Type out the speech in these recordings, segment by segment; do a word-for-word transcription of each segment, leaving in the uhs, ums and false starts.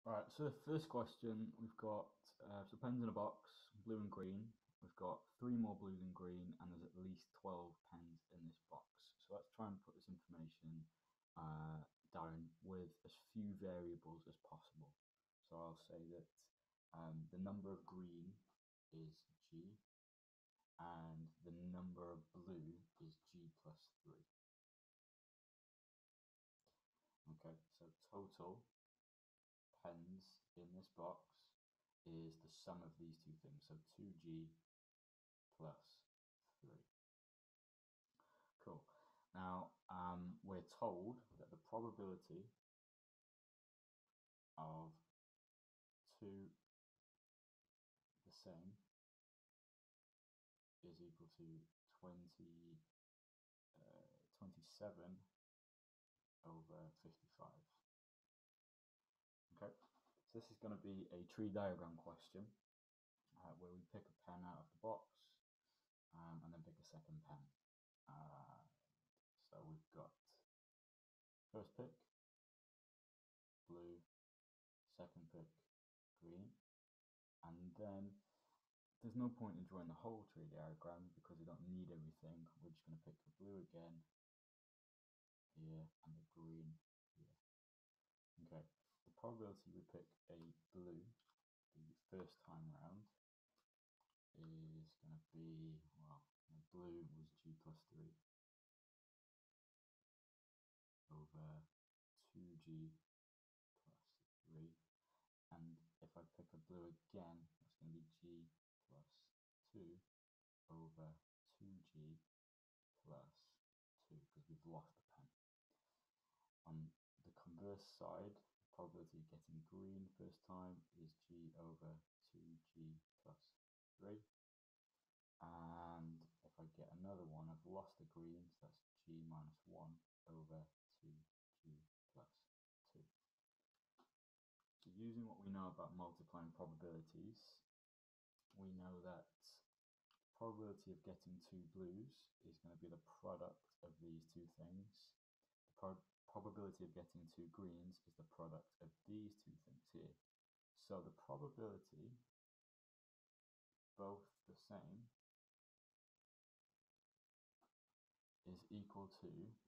Right, so the first question we've got uh, so pens in a box, blue and green. We've got three more blue than green, and there's at least twelve pens in this box. So let's try and put this information uh, down with as few variables as possible. So I'll say that um, the number of green is G, and the number of blue is G plus three. Okay, so total pens in this box is the sum of these two things, so two G plus three. Cool. Now, um, we're told that the probability of two the same is equal to twenty, uh, twenty-seven over fifty-five. Okay, so this is going to be a tree diagram question uh, where we pick a pen out of the box um, and then pick a second pen. Uh, so we've got first pick, blue, second pick, green, and then there's no point in drawing the whole tree diagram because we don't need everything. We're just going to pick the blue again here and the green here. Okay, the probability we pick a blue the first time round is going to be, well, the blue was G plus three over two G plus three. And if I pick a blue again, that's going to be G plus two over two G plus two, because we've lost the pen. On the converse side, the probability of getting green first time is G over two G plus three. And if I get another one, I've lost the green, so that's G minus one over two G plus two. So using what we know about multiplying probabilities, we know that probability of getting two blues is going to be the product of these two things. The pro probability of getting two greens is the product of these two things here. So the probability, both the same, is equal to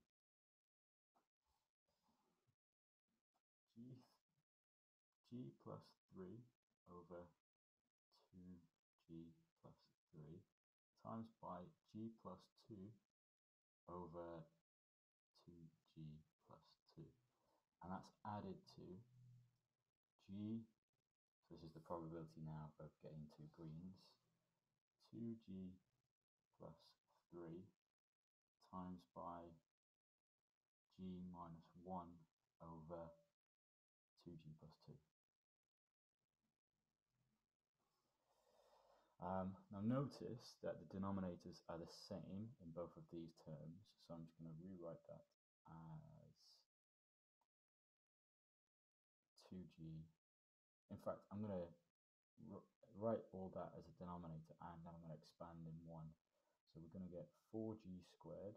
G, G plus three over two G plus three times by G plus two over two G plus two. And that's added to G, so this is the probability now of getting two greens, two G plus three times by G minus one over two G plus two. Um, now notice that the denominators are the same in both of these terms, so I'm just going to rewrite that as two G. In fact, I'm going to write all that as a denominator, and then I'm going to expand in one. So we're going to get four G squared.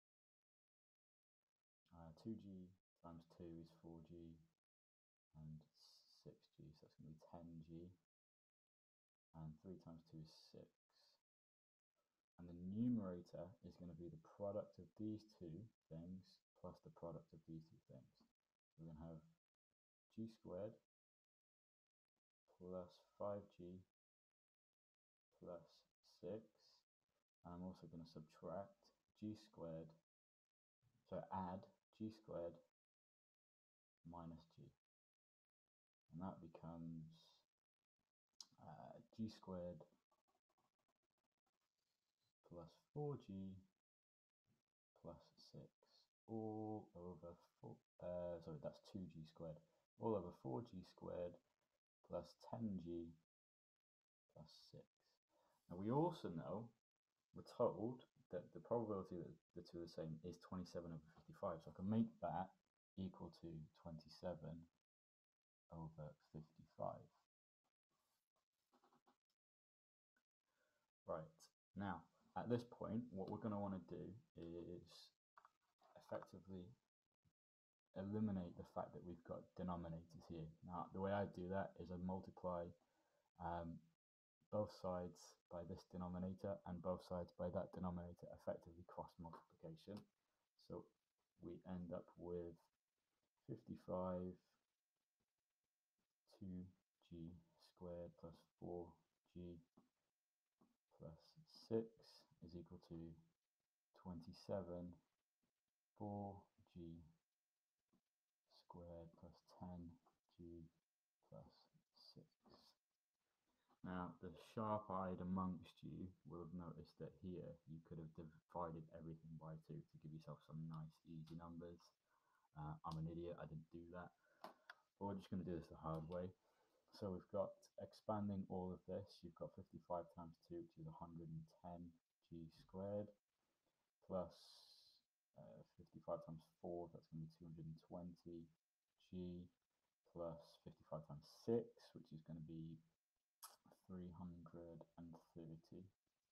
Uh, two G times two is four G, and six G, so that's going to be ten G. And three times two is six. And the numerator is going to be the product of these two things plus the product of these two things. So we're going to have G squared plus five G plus six. And I'm also going to subtract G squared, so add G squared minus G. And that becomes uh, G squared plus four G plus six all over four, uh, sorry, that's two G squared, all over four G squared plus ten G plus six. Now we also know, we're told that the probability that the two are the same is twenty-seven over fifty-five, so I can make that equal to twenty-seven over fifty-five. Right, now at this point what we're going to want to do is effectively eliminate the fact that we've got denominators to you. Now, the way I do that is I multiply um, both sides by this denominator and both sides by that denominator, effectively cross multiplication. So we end up with fifty-five two g squared plus four g plus six is equal to twenty-seven four g squared plus ten g plus six. Now, the sharp-eyed amongst you will have noticed that here you could have divided everything by two to give yourself some nice easy numbers. Uh, I'm an idiot, I didn't do that. But we're just going to do this the hard way. So we've got, expanding all of this, you've got fifty-five times two, which is one hundred ten g squared, plus uh, fifty-five times four, that's going to be two hundred twenty g, plus fifty-five times six, which is going to be three hundred thirty,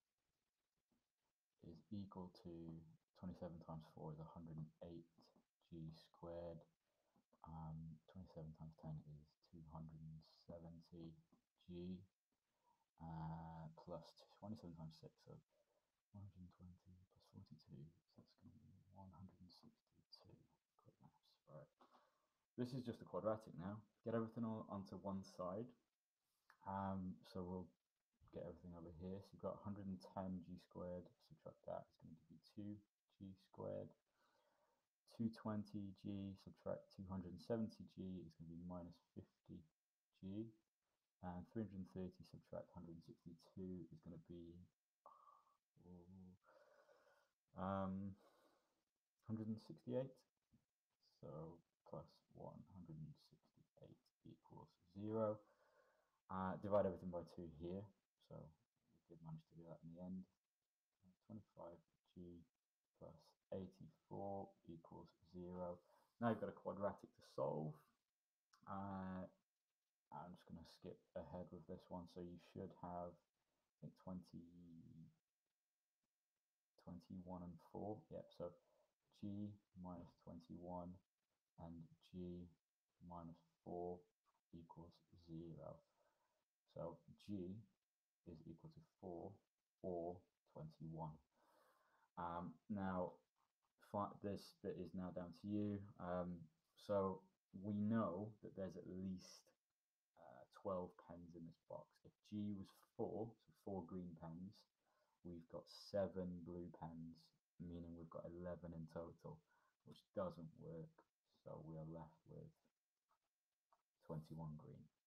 is equal to twenty-seven times four is one hundred eight g squared. Um, twenty-seven times ten is two hundred seventy g, uh, plus twenty-seven times six, so one hundred twenty plus forty-two, so that's going to be one hundred sixty-two. Quick maths, right. This is just a quadratic now. Get everything all onto one side. Um, so we'll get everything over here. So you've got one hundred ten g squared, subtract that, it's going to give you two g squared. two hundred twenty g subtract two hundred seventy g is going to be minus fifty g. And three hundred thirty subtract one hundred sixty-two is going to be oh, um, one hundred sixty-eight. So plus one hundred sixty-eight equals zero. Uh, divide everything by two here. So we did manage to do that in the end. twenty-five g plus eighty-four equals zero. Now you've got a quadratic to solve. Uh, I'm just going to skip ahead with this one. So you should have, I think, twenty, twenty-one and four. Yep, so g minus twenty-one and g minus four equals zero. So g is equal to four or twenty-one. Um, now, this bit is now down to you. Um, so we know that there's at least uh, twelve pens in this box. If G was four, so four green pens, we've got seven blue pens, meaning we've got eleven in total, which doesn't work. So we are left with twenty-one green.